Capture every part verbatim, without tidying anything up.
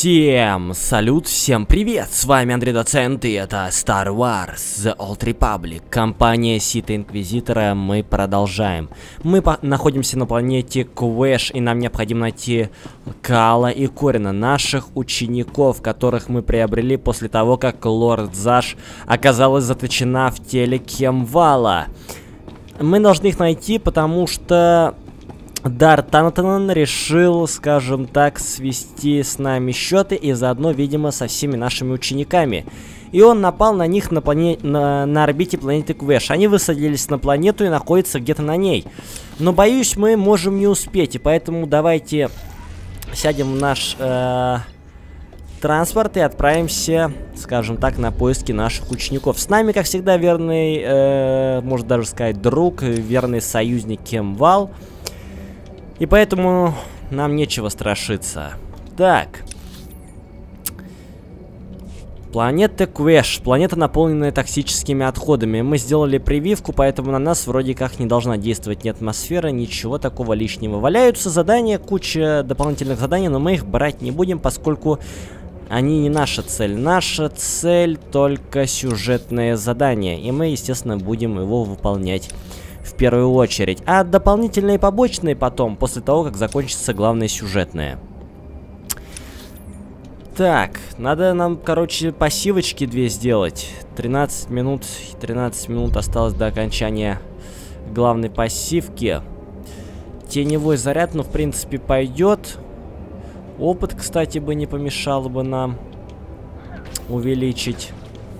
Всем салют, всем привет, с вами Андрей Доцент, и это Star Wars The Old Republic, компания Сита Инквизитора. Мы продолжаем. Мы по находимся на планете Квэш, и нам необходимо найти Кала и Корина, наших учеников, которых мы приобрели после того, как Лорд Заш оказалась заточена в теле Кемвала. Мы должны их найти, потому что Дар Танатан решил, скажем так, свести с нами счеты и заодно, видимо, со всеми нашими учениками. И он напал на них на, плане... на... на орбите планеты Квэш. Они высадились на планету и находятся где-то на ней. Но, боюсь, мы можем не успеть, и поэтому давайте сядем в наш э... транспорт и отправимся, скажем так, на поиски наших учеников. С нами, как всегда, верный, э... можно даже сказать, друг, верный союзник Кемвал. И поэтому нам нечего страшиться. Так. Планета Квэш. Планета, наполненная токсическими отходами. Мы сделали прививку, поэтому на нас вроде как не должна действовать ни атмосфера, ничего такого лишнего. Валяются задания, куча дополнительных заданий, но мы их брать не будем, поскольку они не наша цель. Наша цель только сюжетное задание, и мы, естественно, будем его выполнять в первую очередь. А дополнительные побочные потом, после того, как закончится главное сюжетное. Так, надо нам, короче, пассивочки две сделать. тринадцать минут, тринадцать минут осталось до окончания главной пассивки. Теневой заряд, ну, в принципе, пойдет. Опыт, кстати, бы не помешало бы нам увеличить.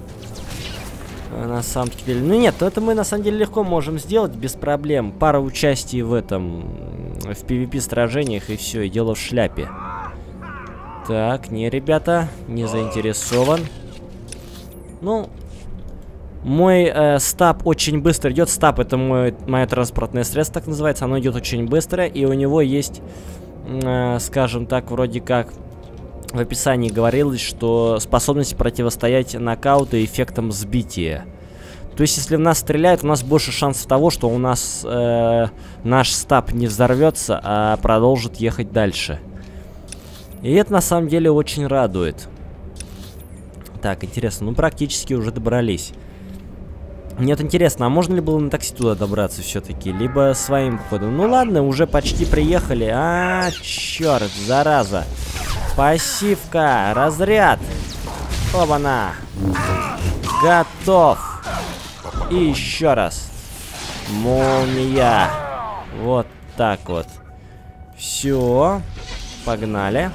На самом деле, ну нет, это мы на самом деле легко можем сделать без проблем. Пара участий в этом, в пи ви пи сражениях, и все, и дело в шляпе. Так, не, ребята, не заинтересован. Ну, мой э, стаб очень быстро идет. Стаб — это мой, мое транспортное средство, так называется. Оно идет очень быстро, и у него есть, э, скажем так, вроде как в описании говорилось, что способность противостоять нокауту и эффектам сбития. То есть, если в нас стреляют, у нас больше шансов того, что у нас э, наш стаб не взорвется, а продолжит ехать дальше. И это на самом деле очень радует. Так, интересно, ну практически уже добрались. Нет, интересно, а можно ли было на такси туда добраться все-таки? Либо своим ходом? Ну ладно, уже почти приехали. А, черт, зараза. Пассивка, разряд. Оба-на. Готов. И еще раз. Молния. Вот так вот. Все. Погнали.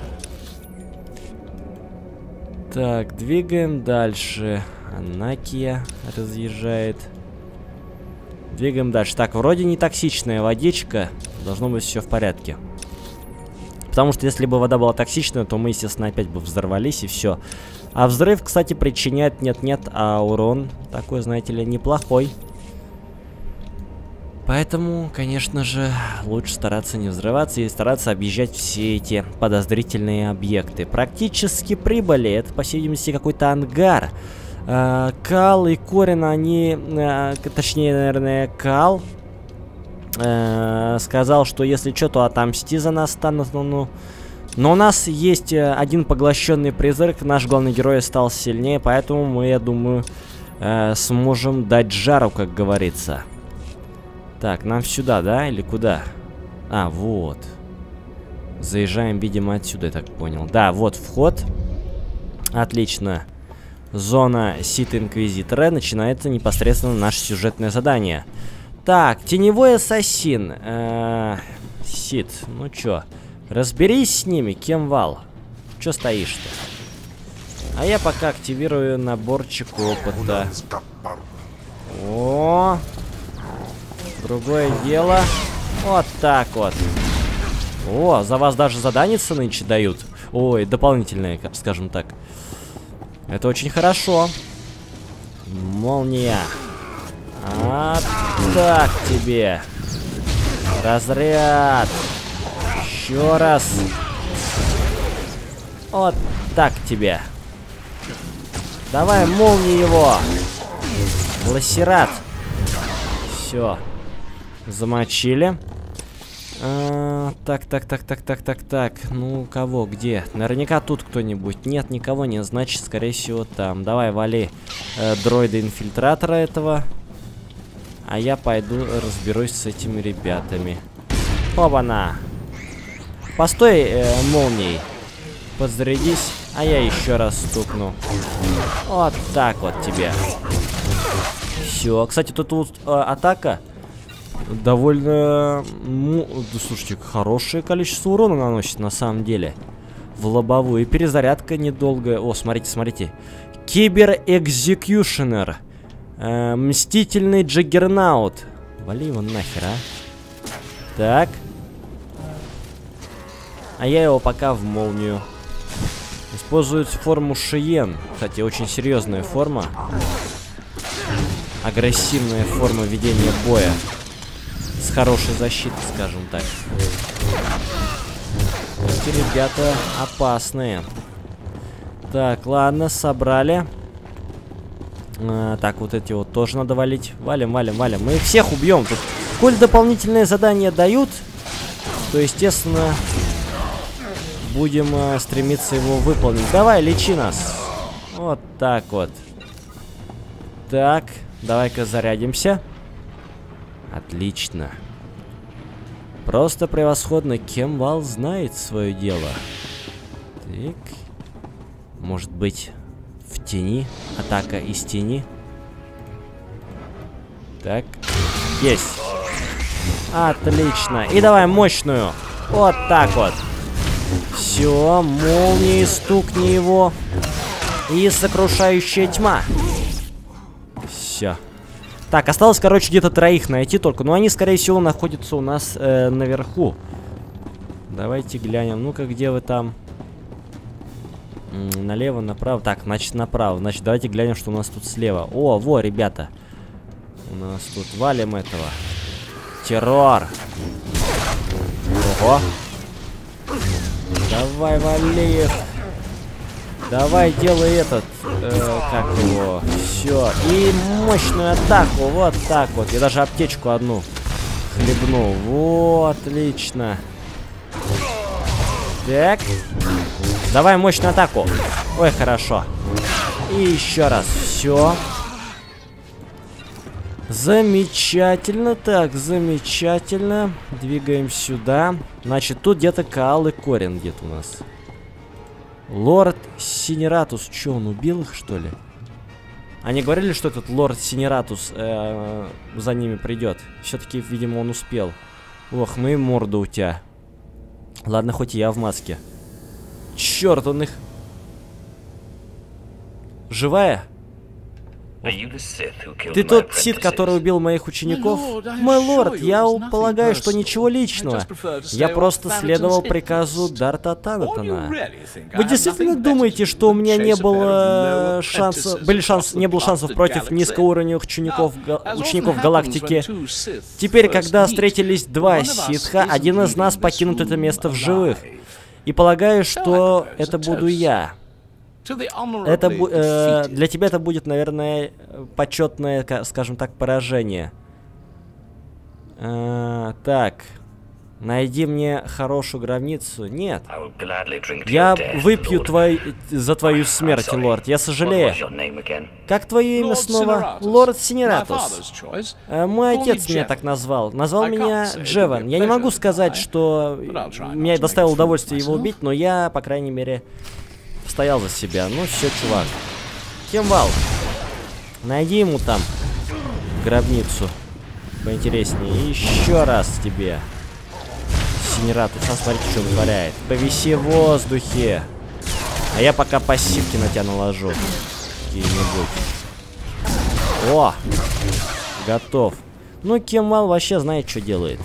Так, двигаем дальше. Анакия разъезжает. Двигаем дальше. Так, вроде не токсичная водичка. Должно быть все в порядке. Потому что если бы вода была токсичная, то мы, естественно, опять бы взорвались и все. А взрыв, кстати, причиняет нет-нет, а урон такой, знаете ли, неплохой. Поэтому, конечно же, лучше стараться не взрываться и стараться объезжать все эти подозрительные объекты. Практически прибыли. Это, по всей видимости, какой-то ангар. А, Кал и Корин, они... А, точнее, наверное, Кал... сказал, что если что, то отомсти за нас станут. Ну, ну. Но у нас есть один поглощенный призрак. Наш главный герой стал сильнее, поэтому мы, я думаю, э, сможем дать жару, как говорится. Так, нам сюда, да? Или куда? А, вот. Заезжаем, видимо, отсюда, я так понял. Да, вот вход. Отлично. Зона Сита Инквизитора. Начинается непосредственно наше сюжетное задание. Так, теневой ассасин. Э-э, Сид, ну чё, разберись с ними, Кемвал. Чё стоишь-то? А я пока активирую наборчик опыта. О, другое дело. Вот так вот. О, за вас даже заданицы нынче дают. Ой, дополнительные, скажем так. Это очень хорошо. Молния. А так тебе. Разряд. Еще раз. Вот так тебе. Давай молнии его. Лассерат. Все. Замочили. А, так, так, так, так, так, так, так. Ну, кого, где? Наверняка тут кто-нибудь. Нет, никого нет. Значит, скорее всего, там. Давай, вали э, дроида-инфильтратора этого. А я пойду разберусь с этими ребятами. Оба-на! Постой, э, молнией. Подзарядись, а я еще раз стукну. Вот так вот тебе. Все. Кстати, тут вот э, атака довольно... Ну, да, слушайте, хорошее количество урона наносит на самом деле. В лобовую. И перезарядка недолгая. О, смотрите, смотрите. Кибер-экзекьюшенер. Э, мстительный Джаггернаут. Вали его нахер, а. Так. А я его пока в молнию. Использует форму Шиен. Кстати, очень серьезная форма. Агрессивная форма ведения боя. С хорошей защитой, скажем так. Эти ребята опасные. Так, ладно, собрали. А, так, вот эти вот тоже надо валить. Валим, валим, валим. Мы их всех убьем. Тут, коль дополнительные задания дают, то, естественно, будем а, стремиться его выполнить. Давай, лечи нас. Вот так вот. Так, давай-ка зарядимся. Отлично. Просто превосходно. Кемвал знает свое дело. Так. Может быть, в тени? Атака из тени. Так. Есть. Отлично. И давай мощную. Вот так вот. Все, молнией стукни его. И сокрушающая тьма. Все. Так, осталось, короче, где-то троих найти только. Но они, скорее всего, находятся у нас э, наверху. Давайте глянем. Ну-ка, где вы там? М -м, налево, направо. Так, значит, направо. Значит, давайте глянем, что у нас тут слева. О, во, ребята. У нас тут валим этого. Террор. Ого. Давай, вали их. Давай, делай этот, э, как его, все. И мощную атаку, вот так вот. Я даже аптечку одну хлебнул. Вот, отлично. Так. Давай мощную атаку. Ой, хорошо. И еще раз, все. Замечательно, так, замечательно. Двигаем сюда. Значит, тут где-то Каал и Корин где-то у нас. Лорд Синератус, что, он убил их, что ли? Они говорили, что этот лорд Синератус э, за ними придет. Все-таки, видимо, он успел. Ох, ну и морда у тебя. Ладно, хоть и я в маске. Черт, он их... Живая? Ты тот Сид, который убил моих учеников? Мой лорд, я полагаю, что ничего личного. Я просто следовал приказу Дарта Танатона. Вы действительно думаете, что у меня не было шансов, были шанс, не было шансов против низкоуровневых учеников, учеников галактики? Теперь, когда встретились два ситха, один из нас покинут это место в живых. И полагаю, что это буду я. Это э, для тебя это будет, наверное, почетное, скажем так, поражение. Э, так, найди мне хорошую гробницу. Нет. Я выпью твой, за твою смерть, лорд. Я сожалею. Как твое имя снова? Лорд Синератус. Э, мой отец меня так назвал. Назвал меня Джеван. Я не могу сказать, что мне доставило удовольствие его убить, но я, по крайней мере... стоял за себя. Ну все, чувак. Кемвал, найди ему там гробницу поинтереснее. И еще раз тебе. Синератус, а смотрите, что он творяет. Повиси в воздухе. А я пока пассивки на тебя наложу. Какие-нибудь. О! Готов. Ну, Кемвал вообще знает, что делает.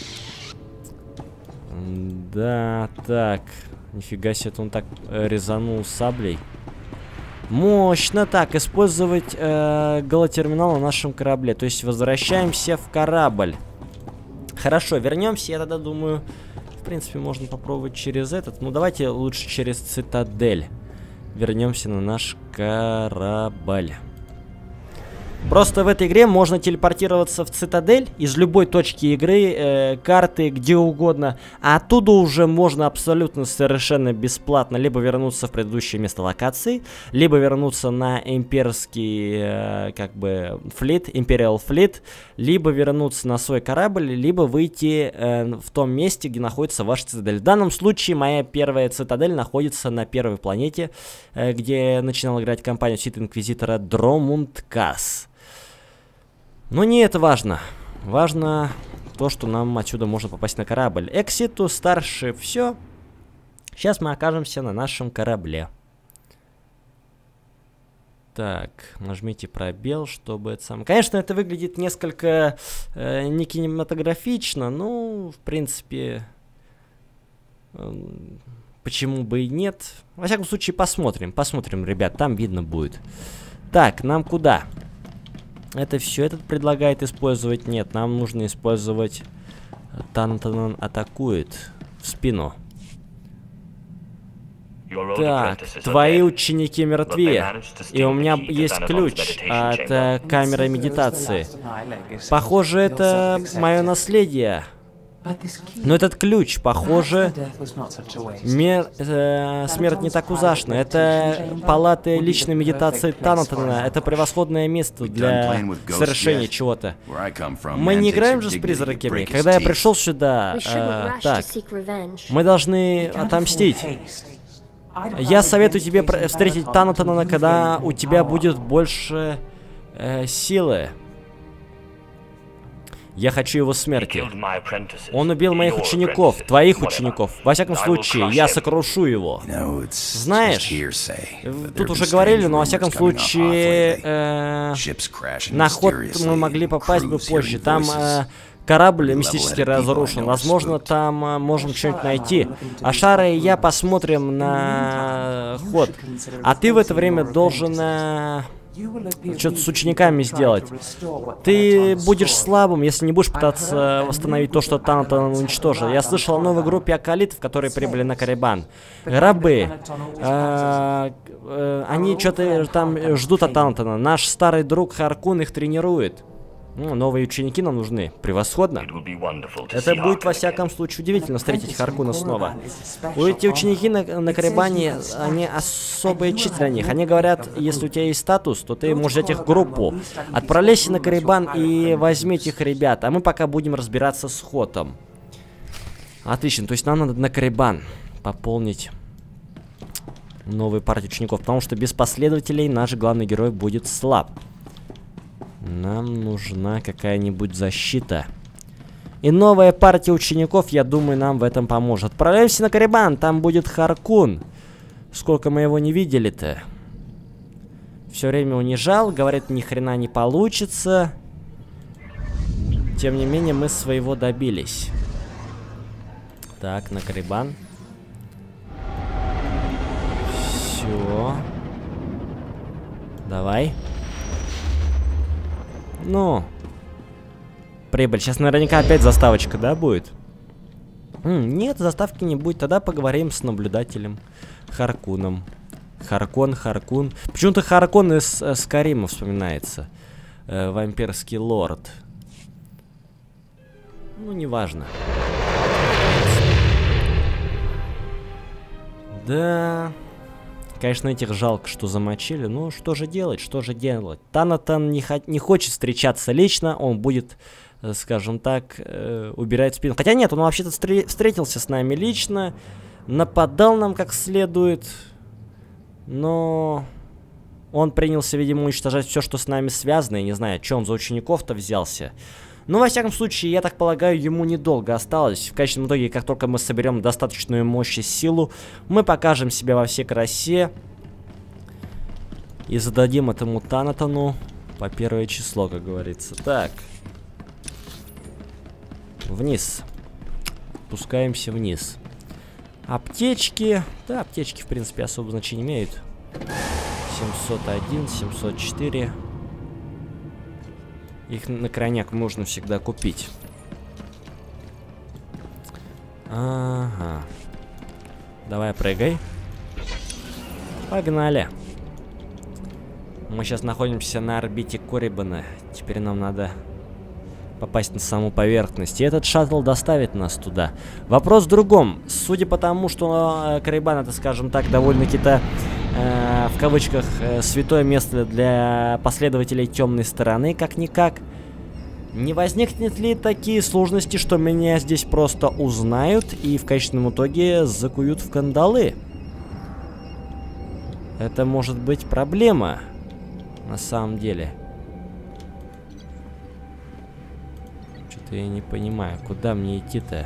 Да, так. Нифига себе, он так э, резанул саблей. Мощно так. Использовать э, голотерминал на нашем корабле. То есть возвращаемся в корабль. Хорошо, вернемся. Я тогда думаю, в принципе, можно попробовать через этот. Ну, давайте лучше через цитадель. Вернемся на наш корабль. Просто в этой игре можно телепортироваться в цитадель из любой точки игры, э, карты, где угодно. А оттуда уже можно абсолютно совершенно бесплатно либо вернуться в предыдущее место локации, либо вернуться на имперский, э, как бы, флит, Imperial Fleet, либо вернуться на свой корабль, либо выйти э, в том месте, где находится ваша цитадель. В данном случае моя первая цитадель находится на первой планете, э, где начинал играть компанию Sith Inquisitor Дромундкас. Но не это важно. Важно то, что нам отсюда можно попасть на корабль. Экситу, старше, все. Сейчас мы окажемся на нашем корабле. Так, нажмите пробел, чтобы это сам... Конечно, это выглядит несколько э, не кинематографично, но, в принципе, э, почему бы и нет. Во всяком случае, посмотрим, посмотрим, ребят, там видно будет. Так, нам куда? Это все этот предлагает использовать? Нет, нам нужно использовать... Тантанан атакует в спину. Так, твои ученики мертвы, и у меня есть ключ от э, камеры медитации. Похоже, это мое наследие. Но этот ключ, похоже, мер, э, смерть не так ужасна. Это палаты личной медитации Танатана. Это превосходное место для совершения чего-то. Мы не играем же с призраками. Когда я пришел сюда, э, так, мы должны отомстить. Я советую тебе встретить Танатана, когда у тебя будет больше э, силы. Я хочу его смерти. Он убил моих учеников, твоих учеников. Во всяком случае, я сокрушу его. Знаешь, тут уже говорили, но во всяком случае, э, на ход мы могли попасть бы позже. Там э, корабль мистически разрушен. Возможно, там э, можем что-нибудь найти. А Шара и я посмотрим на ход. А ты в это время должен... Э, что-то с учениками сделать. Ты будешь слабым, если не будешь пытаться восстановить то, что Танатан уничтожил. Я слышал о новой группе акалитов, которые прибыли на Карибан. Рабы. Э, э, они что-то там ждут от Танатана. Наш старый друг Харкун их тренирует. Ну, новые ученики нам нужны. Превосходно. Это будет, во всяком случае, удивительно встретить Харкуна снова. У эти ученики на, на Карибане, они особые чит для них. Они говорят, если у тебя есть статус, то ты можешь взять их в группу. Отправляйся на Карибан и возьми этих ребят, а мы пока будем разбираться с Хотом. Отлично, то есть нам надо на Карибан пополнить новую партию учеников, потому что без последователей наш главный герой будет слаб. Нам нужна какая-нибудь защита. И новая партия учеников, я думаю, нам в этом поможет. Отправляемся на Карибан, там будет Харкун. Сколько мы его не видели-то. Все время унижал, говорит, ни хрена не получится. Тем не менее, мы своего добились. Так, на Карибан. Все. Давай. Ну, прибыль. Сейчас наверняка опять заставочка, да, будет? М, нет, заставки не будет. Тогда поговорим с наблюдателем Харкуном. Харкон, Харкун. Почему-то Харкон из э, Скарима вспоминается. Э, вампирский лорд. Ну, неважно. Да... Конечно, этих жалко, что замочили. Ну, что же делать, что же делать? Танатан не, хо не хочет встречаться лично. Он будет, э, скажем так, э, убирать спину. Хотя нет, он вообще-то встретился с нами лично. Нападал нам как следует. Но... Он принялся, видимо, уничтожать все, что с нами связано. Я не знаю, что он за учеников-то взялся. Но, во всяком случае, я так полагаю, ему недолго осталось. В конечном итоге, как только мы соберем достаточную мощь и силу, мы покажем себя во всей красе. И зададим этому Танатану по первое число, как говорится. Так. Вниз. Спускаемся вниз. Аптечки. Да, аптечки, в принципе, особо значения имеют. семьсот один, семьсот четыре. Их на крайняк нужно всегда купить. Ага. Давай, прыгай. Погнали. Мы сейчас находимся на орбите Коррибана. Теперь нам надо попасть на саму поверхность. И этот шаттл доставит нас туда. Вопрос в другом. Судя по тому, что Коррибан, это, скажем так, довольно-таки-то, э, в кавычках, э, святое место для последователей темной стороны, как-никак, не возникнет ли такие сложности, что меня здесь просто узнают и в конечном итоге закуют в кандалы? Это может быть проблема, на самом деле. Что-то я не понимаю, куда мне идти-то?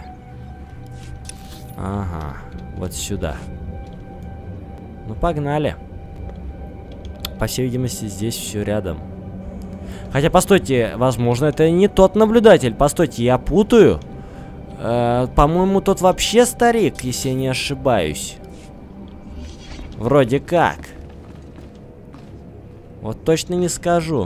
Ага, вот сюда. Ну, погнали. По всей видимости, здесь все рядом. Хотя, постойте, возможно, это не тот наблюдатель. Постойте, я путаю. Э, по-моему, тот вообще старик, если я не ошибаюсь. Вроде как. Вот точно не скажу.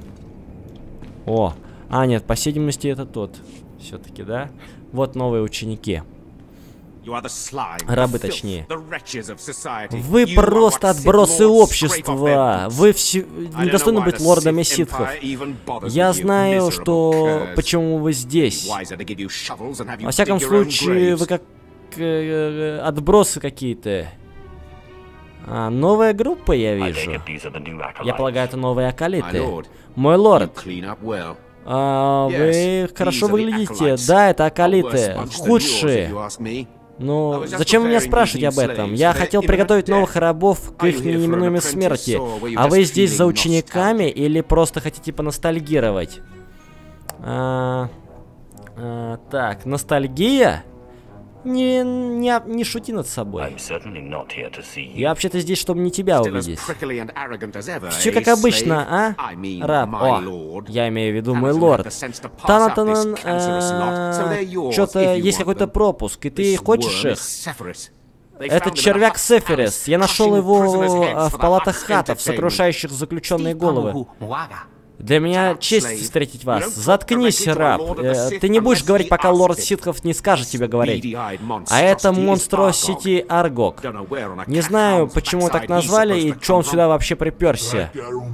О, а нет, по всей видимости, это тот. Все-таки, да? Вот новые ученики. Рабы, точнее. Вы просто отбросы общества. Вы все недостойны быть лордами ситхов. Я знаю, что почему вы здесь. Во всяком случае, вы как э, отбросы какие-то. А, новая группа, я вижу. Я полагаю, это новые акалиты. Мой лорд. А, вы хорошо выглядите. Да, это акалиты. Худшие. Ну, зачем вы меня спрашиваете об этом? Я хотел приготовить новых рабов к их неминуемой смерти. А вы здесь за учениками или просто хотите поностальгировать? А, а, так, ностальгия? Не, не, не шути над собой. Я вообще-то здесь, чтобы не тебя увидеть. Все как обычно, а? Раб. О, я имею в виду мой лорд. Танатанан, э, что-то есть какой-то пропуск, и ты хочешь их? Это червяк Сефирис. Я нашел его э, в палатах хатов, сокрушающих заключенные головы. Для меня честь встретить вас. Заткнись, раб. Э, ты не будешь говорить, пока лорд ситхов не скажет тебе говорить. А это Монстросити Аргок. Не знаю, почему так назвали и что он сюда вообще приперся.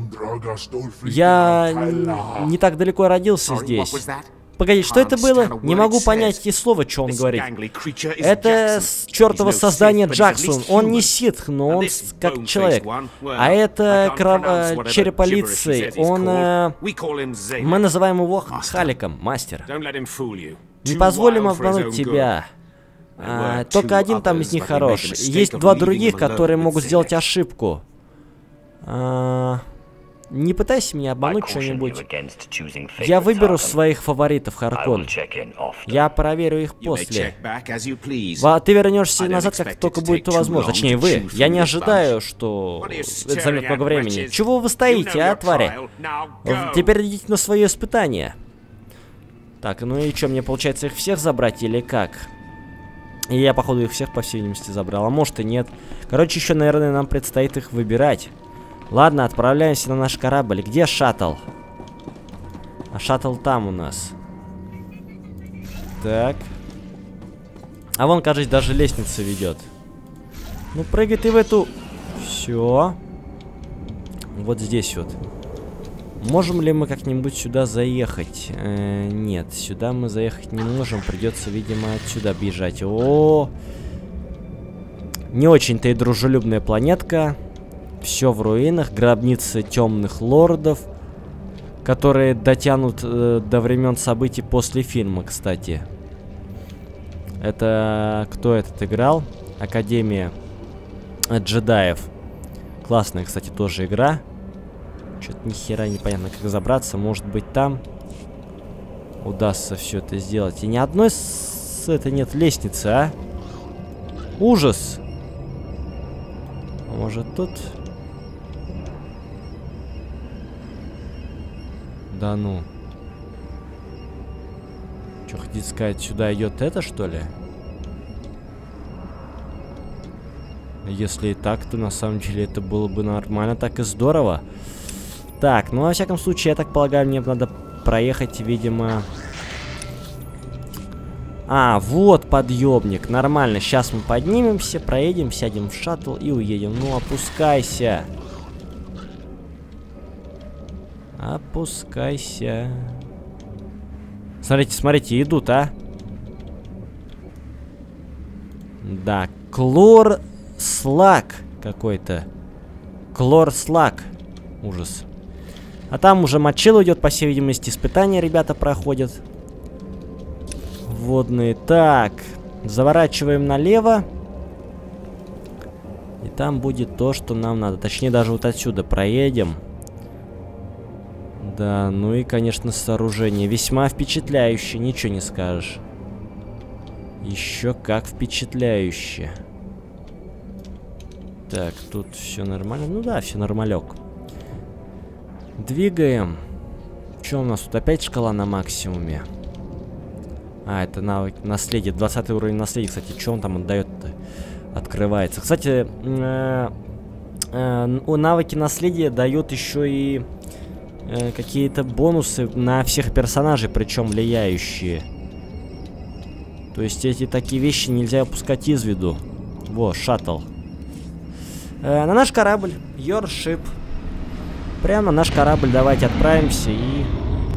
Я не так далеко родился здесь. Погоди, что это было? Не могу понять и слова, что он говорит. Это чертово создание Джаксон. Он не ситх, но он как человек. А это кров... э, череполицей. Он... Э... Мы называем его Халиком, мастер. Не позволим обмануть тебя. А, только один там из них хорош. Есть два других, которые могут сделать ошибку. А... Не пытайся меня обмануть что-нибудь. Я выберу своих фаворитов, Харкон. Я проверю их после. Ва, ты вернешься назад, как только будет возможно. Точнее, вы. Я не ожидаю, что это займет много времени. Чего вы стоите, а, твари? Теперь идите на свое испытание. Так, ну и что, мне получается их всех забрать или как? И я, походу, их всех, по всей видимости, забрал. А может и нет. Короче, еще, наверное, нам предстоит их выбирать. Ладно, отправляемся на наш корабль. Где шаттл? А шаттл там у нас. Так. А вон, кажется, даже лестница ведет. Ну, прыгай ты в эту... Все. Вот здесь вот. Можем ли мы как-нибудь сюда заехать? Э, нет, сюда мы заехать не можем. Придется, видимо, отсюда бежать. О, не очень-то и дружелюбная планетка. Все в руинах, гробницы темных лордов, которые дотянут э, до времен событий после фильма, кстати. Это кто этот играл? Академия джедаев. Классная, кстати, тоже игра. Что-то ни хера непонятно, как забраться. Может быть, там удастся все это сделать. И ни одной с... это нет лестницы, а? Ужас! Может, тут... Да ну. Что, хотите сказать, сюда идет это, что ли? Если и так, то на самом деле это было бы нормально, так и здорово. Так, ну во всяком случае, я так полагаю, мне надо проехать, видимо... А, вот подъемник, нормально. Сейчас мы поднимемся, проедем, сядем в шаттл и уедем. Ну, опускайся. Опускайся. Смотрите, смотрите, идут, а. Да, клор-слак какой-то. Клор-слак. Ужас. А там уже мочило идет, по всей видимости, испытания ребята проходят. Водные. Так, заворачиваем налево. И там будет то, что нам надо. Точнее, даже вот отсюда проедем. Да, ну и, конечно, сооружение. Весьма впечатляющее, ничего не скажешь. Еще как впечатляюще. Так, тут все нормально. Ну да, все нормалек. Двигаем. Что у нас тут? Опять шкала на максимуме. А, это навык наследие. двадцатый уровень наследия, кстати. Что он там отдает-то? Открывается. Кстати, э -э навыки наследия дают еще и э какие-то бонусы на всех персонажей, причем влияющие. То есть эти такие вещи нельзя опускать из виду. Во, шаттл. Э, на наш корабль. Your ship. Прямо на наш корабль давайте отправимся и...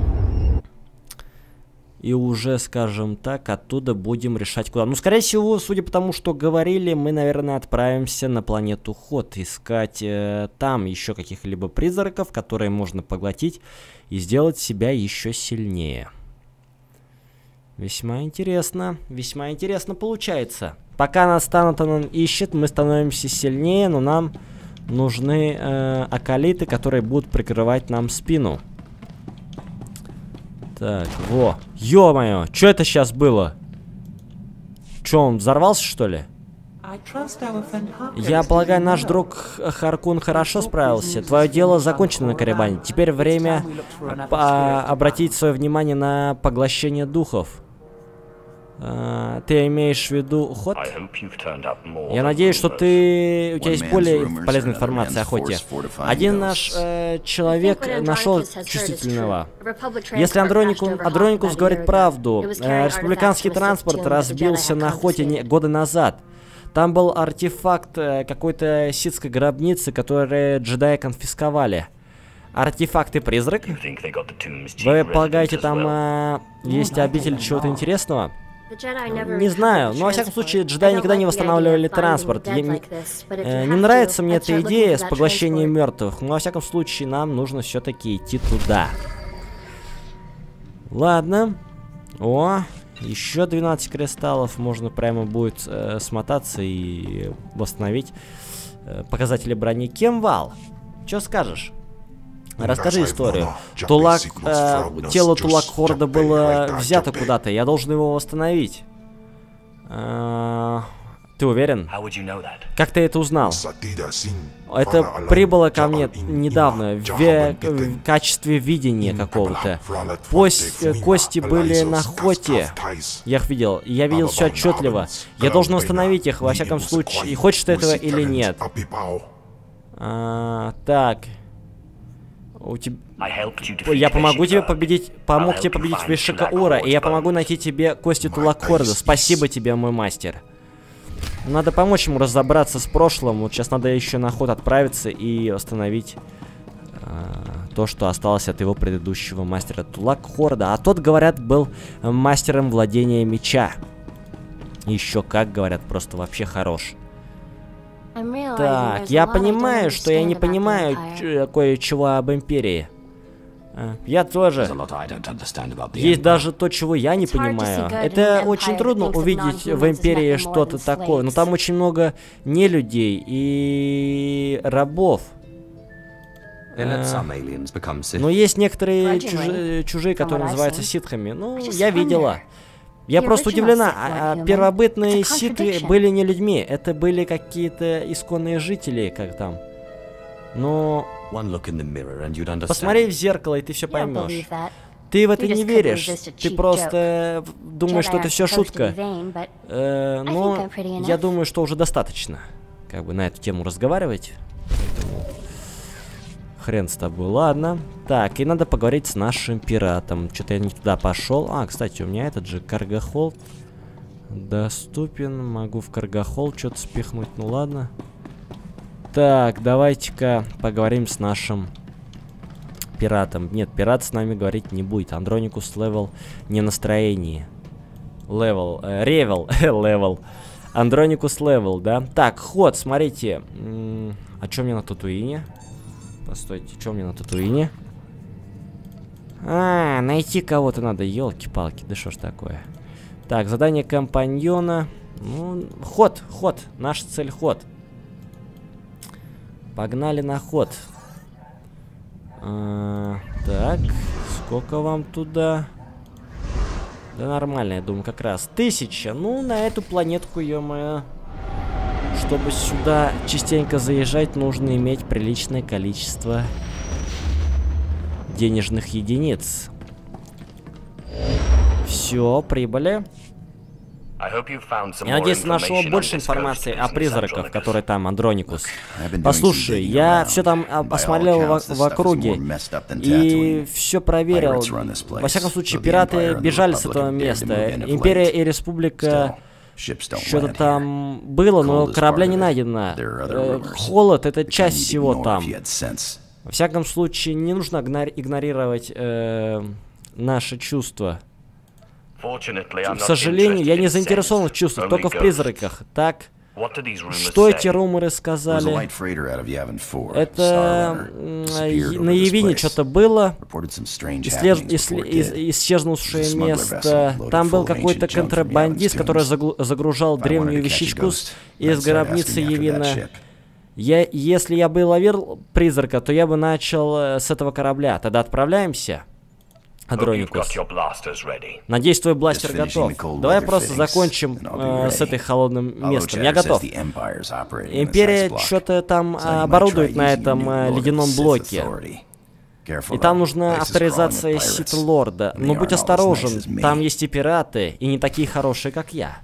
И уже, скажем так, оттуда будем решать куда. Ну, скорее всего, судя по тому, что говорили, мы, наверное, отправимся на планету Ход. Искать э, там еще каких-либо призраков, которые можно поглотить и сделать себя еще сильнее. Весьма интересно. Весьма интересно получается. Пока нас Танатон ищет, мы становимся сильнее, но нам нужны э, акалиты, которые будут прикрывать нам спину. Так, во. Ё-моё, что это сейчас было? Чё, он взорвался, что ли? Я полагаю, наш друг Харкун хорошо справился. Твое дело закончено на Карибане. Теперь время обратить свое внимание на поглощение духов. Uh, ты имеешь в виду Ход? Я надеюсь, что ты... У тебя есть более полезная информация о Ходе. Один наш э, человек нашел чувствительного. Если Андроникус, Андроникус говорит правду, э, республиканский транспорт разбился на Ходе не, года назад. Там был артефакт э, какой-то ситской гробницы, который джедаи конфисковали. Артефакт и призрак? Вы полагаете, там э, есть обитель чего-то интересного? Не знаю, но во всяком случае джедаи никогда не восстанавливали транспорт. Я, не, э, не нравится мне эта идея с поглощением мертвых, но во всяком случае нам нужно все-таки идти туда. Ладно. О, еще двенадцать кристаллов. Можно прямо будет э, смотаться и восстановить э, показатели брони. Кемвал, что скажешь? Расскажи историю. Тулак, э, тело Тулак-Хорда было взято куда-то. Я должен его восстановить. Э, ты уверен? Как ты это узнал? Это прибыло ко мне недавно в, в качестве видения какого-то. Кости были на Хоте. Я их видел. Я видел все отчетливо. Я должен восстановить их, во всяком случае. Хочешь ты этого или нет? А, так. У тебя... Я помогу тебе победить, помог тебе победить Вишика-Ура, и я помогу найти тебе кости Тулак-Хорда. Спасибо тебе, мой мастер. Надо помочь ему разобраться с прошлым. Вот сейчас надо еще на Ход отправиться и восстановить э, то, что осталось от его предыдущего мастера Тулак-Хорда. А тот, говорят, был мастером владения меча. Еще как, говорят, просто вообще хорош. Так, я понимаю, что я не понимаю кое-чего об Империи. Я тоже. Есть даже то, чего я не понимаю. Это очень трудно увидеть в Империи что-то такое. Но там очень много нелюдей и рабов. Но есть некоторые чужие, чужие, которые называются ситхами. Ну, я видела. Я просто удивлена, а, а первобытные ситхи были не людьми, это были какие-то исконные жители, как там. Но посмотри в зеркало, и ты все поймешь. Ты в это не веришь, ты просто думаешь, что это все шутка. Э, но я думаю, что уже достаточно, как бы, на эту тему разговаривать. Поэтому... Хрен с тобой, ладно. Так, и надо поговорить с нашим пиратом. Что-то я не туда пошел. А, кстати, у меня этот же каргохолд доступен. Могу в каргохолд что-то спихнуть. Ну ладно. Так, давайте-ка поговорим с нашим пиратам. Нет, пират с нами говорить не будет. Андроникус левел не в настроении. Левел, э, ревел, левел. Андроникус левел, да? Так, ход, смотрите. М -м, а что мне на Татуине? Постойте, что мне на Татуине? А, найти кого-то надо, елки-палки, да что ж такое. Так, задание компаньона. Ну, ход, ход, наша цель ход. Погнали на ход. А, так, сколько вам туда? Да нормально, я думаю, как раз. Тысяча, ну, на эту планетку, ё-моё. Чтобы сюда частенько заезжать, нужно иметь приличное количество денежных единиц. Все, прибыли. Я надеюсь, нашел больше информации о призраках, которые там, Андроникус. Послушай, я все там посмотрел в, в округе и все проверил. Во всяком случае, пираты бежали с этого места. Империя и Республика... Что-то там было, но корабля не найдено. Э, холод — это часть всего там. Во всяком случае, не нужно игнорировать э, наши чувства. К сожалению, я не заинтересован в чувствах, только в призраках. Так, что эти руморы сказали? Это на Явине что-то было. Исслед... Исслед... Исчезнувшее место. Там был какой-то контрабандист, который загружал древнюю вещичку из гробницы Явина. Я... Если я бы ловил призрака, то я бы начал с этого корабля. Тогда отправляемся. Андроникус. Надеюсь, твой бластер готов. Давай просто закончим э, с этой холодным местом. Я готов. Империя что-то там оборудует на этом э, ледяном блоке. И там нужна авторизация Сит-Лорда. Но будь осторожен, там есть и пираты, и не такие хорошие, как я.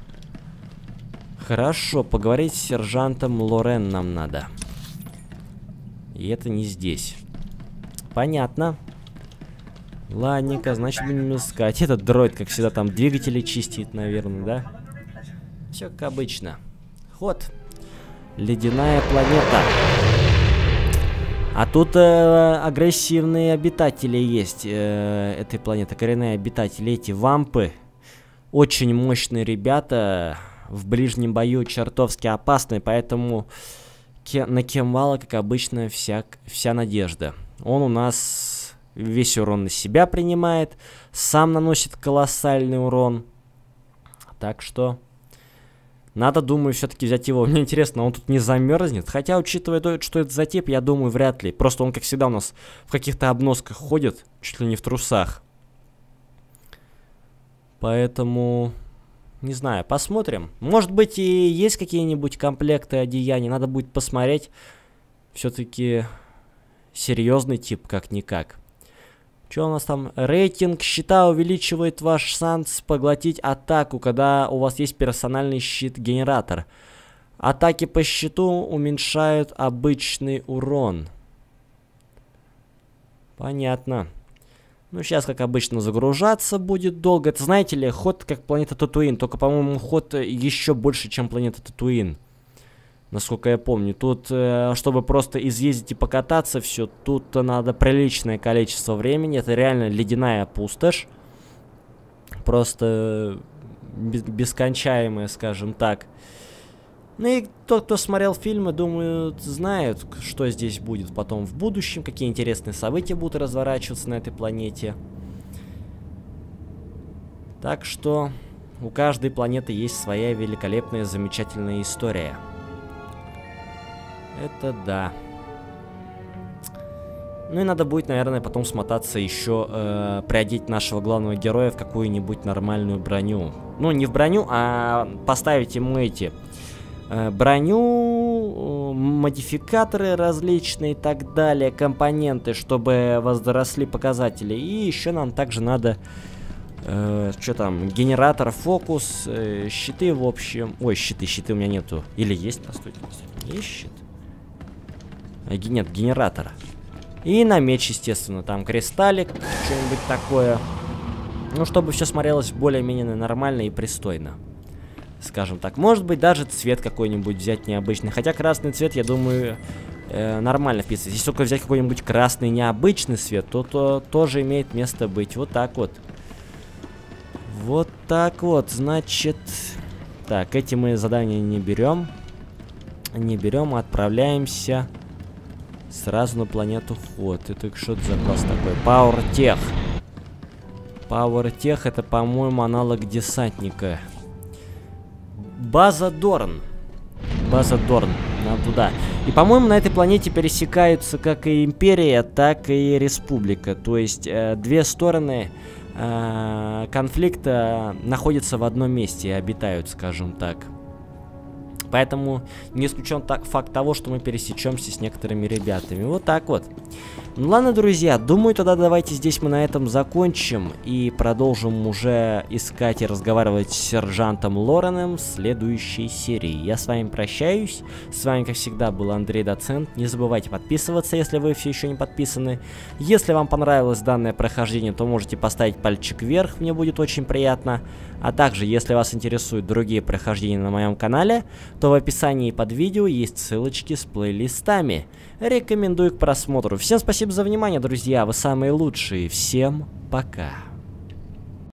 Хорошо, поговорить с сержантом Лорен нам надо. И это не здесь. Понятно. Ладненько, значит, будем искать. Этот дроид, как всегда, там двигатели чистит, наверное, да? Все как обычно. Ход. Ледяная планета. А тут э, агрессивные обитатели есть э, этой планеты. Коренные обитатели, эти вампы. Очень мощные ребята. В ближнем бою чертовски опасные, поэтому ке на Кемвала, как обычно, вся, вся надежда. Он у нас... Весь урон на себя принимает. Сам наносит колоссальный урон. Так что... Надо, думаю, все-таки взять его. Мне интересно, он тут не замерзнет? Хотя, учитывая то, что это за тип, я думаю, вряд ли. Просто он, как всегда, у нас в каких-то обносках ходит. Чуть ли не в трусах. Поэтому... Не знаю, посмотрим. Может быть, и есть какие-нибудь комплекты одеяний. Надо будет посмотреть. Все-таки серьезный тип, как-никак. Что у нас там? Рейтинг щита увеличивает ваш шанс поглотить атаку, когда у вас есть персональный щит-генератор. Атаки по щиту уменьшают обычный урон. Понятно. Ну, сейчас, как обычно, загружаться будет долго. Это, знаете ли, ход как планета Татуин. Только, по-моему, ход еще больше, чем планета Татуин. Насколько я помню. Тут, э, чтобы просто изъездить и покататься, все, тут надо приличное количество времени. Это реально ледяная пустошь. Просто бескончаемая, скажем так. Ну и тот, кто смотрел фильмы, думаю, знают, что здесь будет потом в будущем. Какие интересные события будут разворачиваться на этой планете. Так что у каждой планеты есть своя великолепная, замечательная история. Это да. Ну и надо будет, наверное, потом смотаться еще, э, приодеть нашего главного героя в какую-нибудь нормальную броню. Ну, не в броню, а поставить ему эти э, броню, э, модификаторы различные и так далее, компоненты, чтобы возросли показатели. И еще нам также надо, э, что там, генератор, фокус, э, щиты, в общем. Ой, щиты, щиты у меня нету. Или есть, постойте, постойте. Есть щит? Нет, генератор. И на меч, естественно, там кристаллик, что-нибудь такое. Ну, чтобы все смотрелось более-менее нормально и пристойно. Скажем так. Может быть, даже цвет какой-нибудь взять необычный. Хотя красный цвет, я думаю, э, нормально вписывается. Если только взять какой-нибудь красный необычный свет, то, то тоже имеет место быть. Вот так вот. Вот так вот, значит... Так, эти мы задания не берем. Не берем, отправляемся сразу на планету Ход. Это что это за класс такой? PowerTech. PowerTech это, по-моему, аналог десантника. База Дорн. База Дорн. Надо туда. И, по-моему, на этой планете пересекаются как и Империя, так и Республика. То есть э, две стороны э, конфликта находятся в одном месте и обитают, скажем так. Поэтому не исключен так, факт того, что мы пересечемся с некоторыми ребятами. Вот так вот. Ну ладно, друзья, думаю, тогда давайте здесь мы на этом закончим. И продолжим уже искать и разговаривать с сержантом Лореном в следующей серии. Я с вами прощаюсь. С вами, как всегда, был Андрей Доцент. Не забывайте подписываться, если вы все еще не подписаны. Если вам понравилось данное прохождение, то можете поставить пальчик вверх, мне будет очень приятно. А также, если вас интересуют другие прохождения на моем канале, то в описании под видео есть ссылочки с плейлистами. Рекомендую к просмотру. Всем спасибо за внимание, друзья, вы самые лучшие. Всем пока.